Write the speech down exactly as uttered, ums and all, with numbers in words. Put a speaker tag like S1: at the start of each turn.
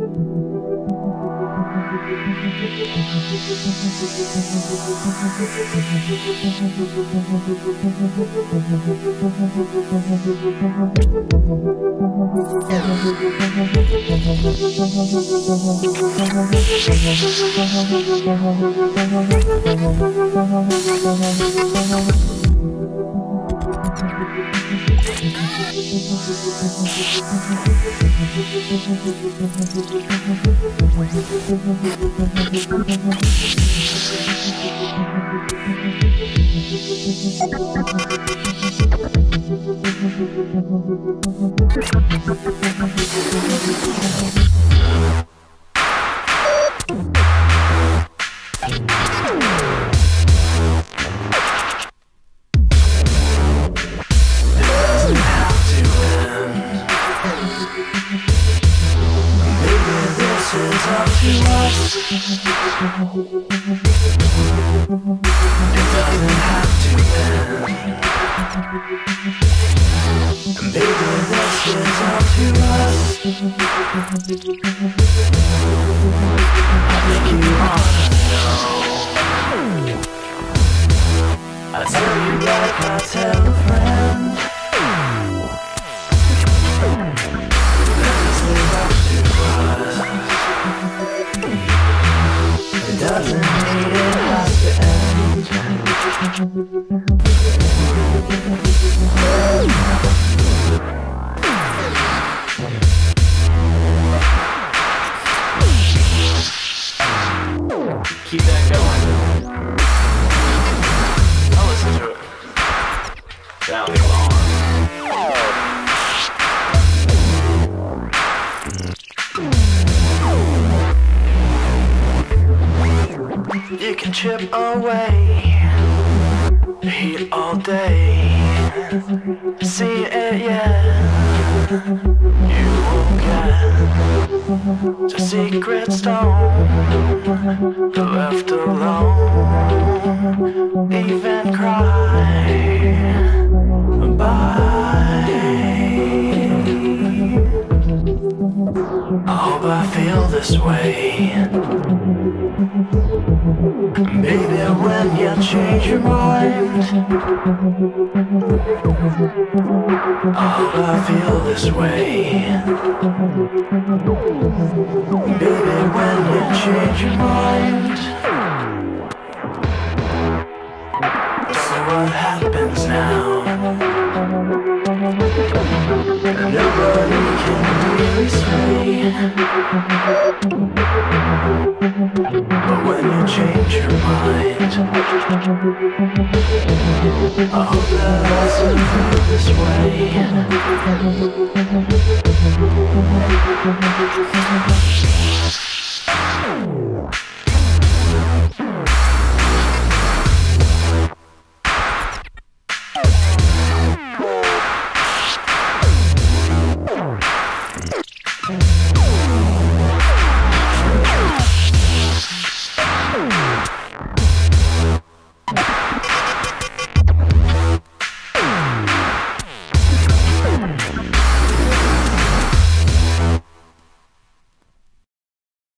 S1: Keep that going. I'll listen to it. That'll be long. You can chip away the heat all day. See it yet? You won't get the secret stone. Left alone, even cry. Bye. I hope I feel this way. Baby, when you change your mind, I hope I feel this way. Baby, when you change your mind, don't know what happens now. Nobody can really say. But when you change your mind, I hope that I also feel this way.